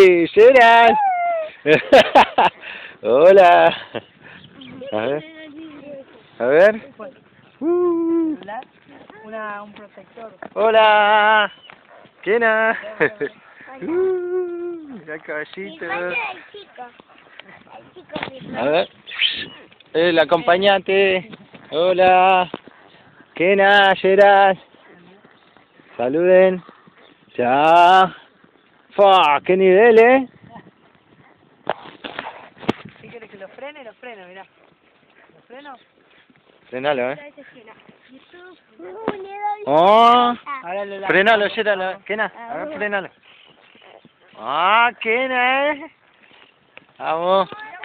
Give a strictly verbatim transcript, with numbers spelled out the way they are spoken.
¡Ey! ¡Gerard! Hola. A ver. A ver. Uh. Una, un protector. Hola. Kena. Uh, mira el caballito. A ver. El acompañante. Hola. Kena, Gerard. Saluden. Ya. ¡Fua! ¡Qué nivel, eh! Si quieres que lo frene, lo freno, mirá. ¿Lo freno? Frenalo, eh. ¡Oh! Frenalo, Gerard. Kena, a ver, frenalo. ¡Ah, Kena, eh! Vamos.